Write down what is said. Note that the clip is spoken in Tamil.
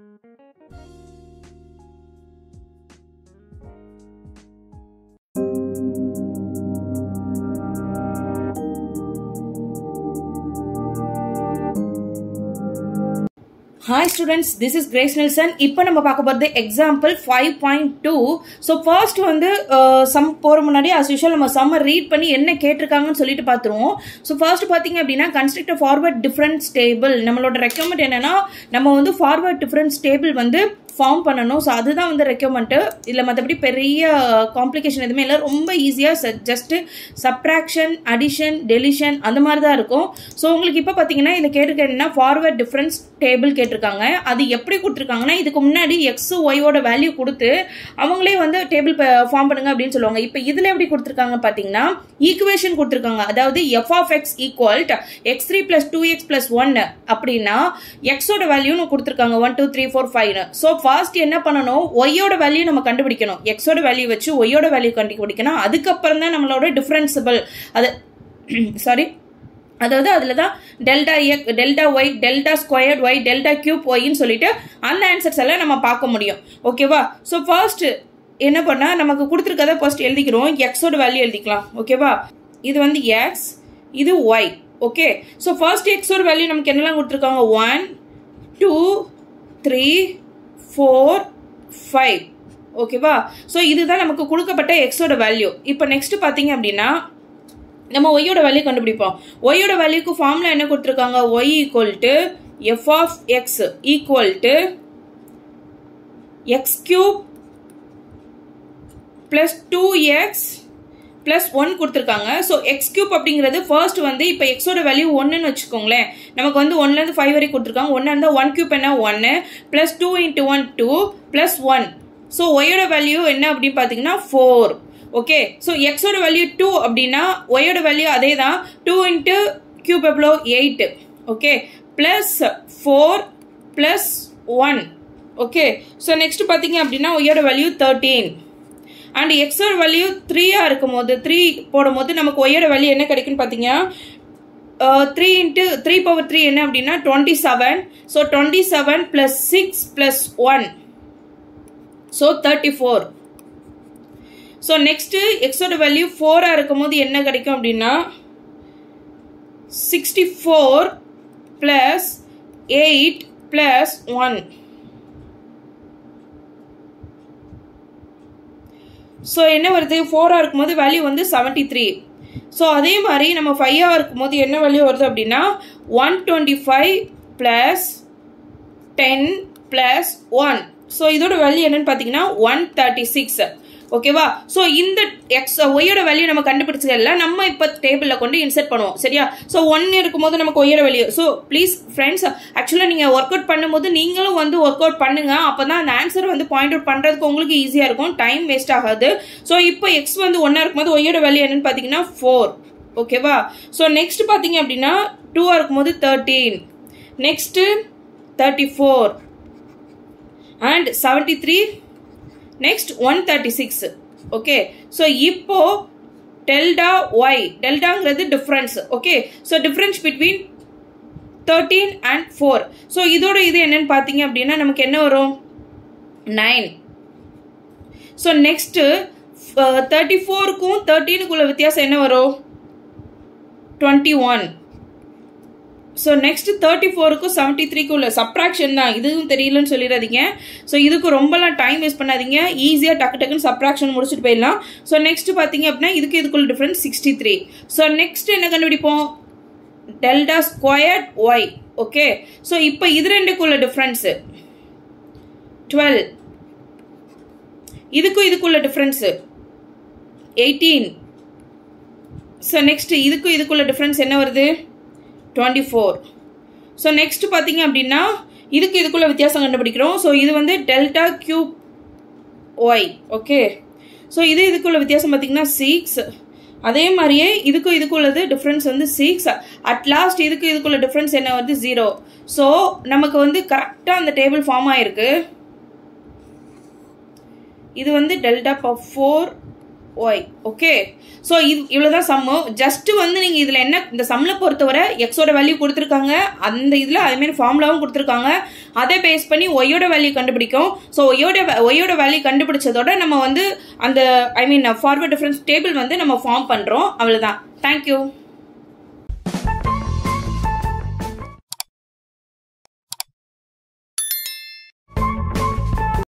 Hi students, this is Grace Nelson. இப்போ நம்ம பார்க்க போறது example 5.2. So first வந்து sum போற முன்னாடி as usual நம்ம sum read பண்ணி என்ன கேட்டிருக்காங்கன்னு சொல்லிட்டு பாத்துருவோம். So first பாத்தீங்க அப்படினா construct a forward difference table. நம்மளோட requirement என்னன்னா நம்ம வந்து forward difference table வந்து ஃபார்ம் பண்ணனும். சோ அதுதான் வந்து ரெக்யர்மென்ட். இல்ல மத்தபடி பெரிய காம்ப்ளிகேஷன் எதுமே இல்ல. ரொம்ப ஈஸியா ஜஸ்ட் சப்ட்ராக்ஷன், அடிஷன், டெலிஷன் அந்த மாதிரி தான் இருக்கும். சோ உங்களுக்கு இப்ப பாத்தீங்கன்னா இத கேட்டிருக்கேன்னா ஃபார்வர்ட் டிஃபரன்ஸ் டேபிள் கேட்டிருக்காங்க. அது எப்படி கொடுத்திருக்காங்கன்னா இதுக்கு முன்னாடி x y ஓட வேல்யூ கொடுத்து அவங்களே வந்து டேபிள் ஃபார்ம் பண்ணுங்க அப்படினு சொல்லுவாங்க. இப்போ இதுல எப்படி கொடுத்திருக்காங்க பாத்தீங்கன்னா ஈக்குவேஷன் கொடுத்திருக்காங்க. அதாவது f of x equal x3 plus 2x plus 1 அப்படினா x ஓட வேல்யூ கொடுத்திருக்காங்க 1 2 3 4 5. சோ ஃபர்ஸ்ட் என்ன பண்ணனும், y ஓட வேல்யூ நம்ம கண்டுபிடிக்கணும். x ஓட வேல்யூ வச்சு y ஓட வேல்யூ கண்டுபிடிக்கணும். அதுக்கு அப்புறம் தான் நம்மளோட டிஃபரன்சிபிள் அது சாரி அதாவது அதுல தான் delta x delta y delta squared y delta cube y ன்னு சொல்லிட்டு அந்த ஆன்சர்ஸ் எல்லாம் நம்ம பார்க்க முடியும். ஓகேவா? சோ ஃபர்ஸ்ட் என்ன பண்ணா நமக்கு கொடுத்திருக்கத ஃபர்ஸ்ட் எழுதிக்கிறோம். x ஓட வேல்யூ எழுதிக்கலாம். ஓகேவா? இது வந்து x, இது y. Okay. So first x ஓட வேல்யூ நமக்கு என்னலாம் கொடுத்திருக்காங்க 1 2 3 4 5. ஓகேவா? சோ இதுதான் நமக்கு கொடுக்கப்பட்ட x ஓட வேல்யூ. இப்போ நெக்ஸ்ட் பாத்தீங்க அப்படினா நம்ம y ஓட வேல்யூ கண்டுபிடிப்போம். y ஓட வேல்யூக்கு ஃபார்முலா என்ன கொடுத்திருக்காங்க, y f of x equal to x cube plus 2x plus 1 கொடுத்திருக்காங்க. சோ x cube அப்படிங்கிறது ஃபர்ஸ்ட் வந்து இப்போ x ஓட வேல்யூ 1 ன்னு வெச்சுக்கோங்களே. நமக்கு வந்து 1 ல இருந்து 5 வரை கொடுத்திருக்காங்க. 1 இருந்தா 1 cube என்ன 1 plus 2 into 1 2 plus 1. So y ஓட வேல்யூ என்ன அப்படி பாத்தீங்கன்னா 4. ஓகே. சோ x ஓட வேல்யூ 2 அப்படினா y ஓட வேல்யூ அதேதான் 2 into cube எவ்வளோ 8. Okay. plus 4 plus 1. Okay. So next பாத்தீங்க அப்படினா y ஓட வேல்யூ 13. and x ஓட வேல்யூ 3 ஆ இருக்கும்போது 3 போடும்போது நமக்கு y ஓட வேல்யூ என்ன கிடைக்கும்னு பாத்தீங்க 3 into 3 power 3 என்ன அப்படினா 27. so 27 plus 6 plus 1 so 34. so next x ஓட வேல்யூ 4 ஆ இருக்கும்போது என்ன கிடைக்கும் அப்படினா 64 plus 8 plus 1. so என்ன வருது 4 ஆ இருக்கும்போது வேல்யூ வந்து 73. so அதே மாதிரி நம்ம 5 ஆ இருக்கும்போது என்ன வேல்யூ வருது அப்படினா 125 plus 10 plus 1. so இதோட வேல்யூ என்னன்னு பாத்தீங்கன்னா 136. ஓகேவா? சோ இந்த x y ஓட வேல்யூ நம்ம கண்டுபிடிச்சதெல்லாம் நம்ம இப்ப டேபிள்ல கொண்டு இன்சர்ட் பண்ணுவோம். சரியா? சோ 1 இருக்கும்போது நமக்கு y ஓட value. So please friends actually நீங்க வொர்க் அவுட் பண்ணும்போது நீங்களும் வந்து வொர்க் அவுட் பண்ணுங்க. அப்பதான் அந்த ஆன்சர் வந்து பாயிண்ட் அவுட் பண்றதுக்கு உங்களுக்கு ஈஸியா இருக்கும். டைம் வேஸ்ட் ஆகாது. சோ இப்போ x வந்து 1 ஆ இருக்கும்போது y ஓட வேல்யூ என்னன்னு பாத்தீங்கன்னா 4. ஓகேவா? சோ நெக்ஸ்ட் பாத்தீங்க அப்படினா 2 ஆ இருக்கும்போது 13. நெக்ஸ்ட் 34 and 73. next 136. okay. so இப்போ delta y deltaங்கிறது difference. okay. so difference between 13 and 4. so இதோட இது என்னன்னு பாத்தீங்க அப்படினா நமக்கு என்ன வரும் 9. so next 34 க்கும் 13 க்குள்ள வித்தியாசம் என்ன வரும் 21. so next 34 க்கு 73 க்கு உள்ள சப்ட்ராக்ஷன் தான். இதுவும் தெரியலன்னு சொல்லிராதீங்க. so இதுக்கு ரொம்பலாம் டைம் வேஸ்ட் பண்ணாதீங்க. ஈஸியா டக்கு டக்குன்னு சப்ட்ராக்ஷன் முடிச்சிட்டு போயிடலாம். so next பாத்தீங்க அப்படினா இதுக்குள்ள டிஃபரன்ஸ் 63. so next என்ன கண்டுபிடிப்போம் delta squared y. Okay. so இப்போ இது ரெண்டுக்குள்ள டிஃபரன்ஸ் 12. இதுக்குள்ள டிஃபரன்ஸ் 18. so next இதுக்குள்ள டிஃபரன்ஸ் என்ன வருது 24. so next பாத்தீங்க அப்படினா இதுக்குள்ள வித்தியாசம் கண்டுபிடிக்கிறோம். so இது வந்து delta cube y. Okay. so இதுக்குள்ள வித்தியாசம் பாத்தீங்கன்னா 6. அதே மாதிரியே இதுக்குள்ளது டிஃபரன்ஸ் வந்து 6. at last இதுக்குள்ள டிஃபரன்ஸ் என்ன வருது 0. so நமக்கு வந்து கரெக்ட்டா அந்த டேபிள் ஃபார்ம் ஆயிருக்கு. இது வந்து delta power 4 y. Okay, so இவ்வளோதான் சம்மு. ஜஸ்ட் வந்து நீங்கள் இதில் என்ன இந்த சம்மில் பொறுத்தவரை எக்ஸோட வேல்யூ கொடுத்துருக்காங்க, அந்த இதில் அதேமாரி ஃபார்முலாவும் கொடுத்துருக்காங்க. அதை பேஸ் பண்ணி ஒய்யோட வேல்யூ கண்டுபிடிக்கும். ஸோ ஒய்யோட வேல்யூ கண்டுபிடிச்சதோட நம்ம வந்து அந்த ஃபார்வர்ட் டிஃபரன்ஸ் டேபிள் வந்து நம்ம ஃபார்ம் பண்ணுறோம். அவ்வளோதான். தேங்க்யூ.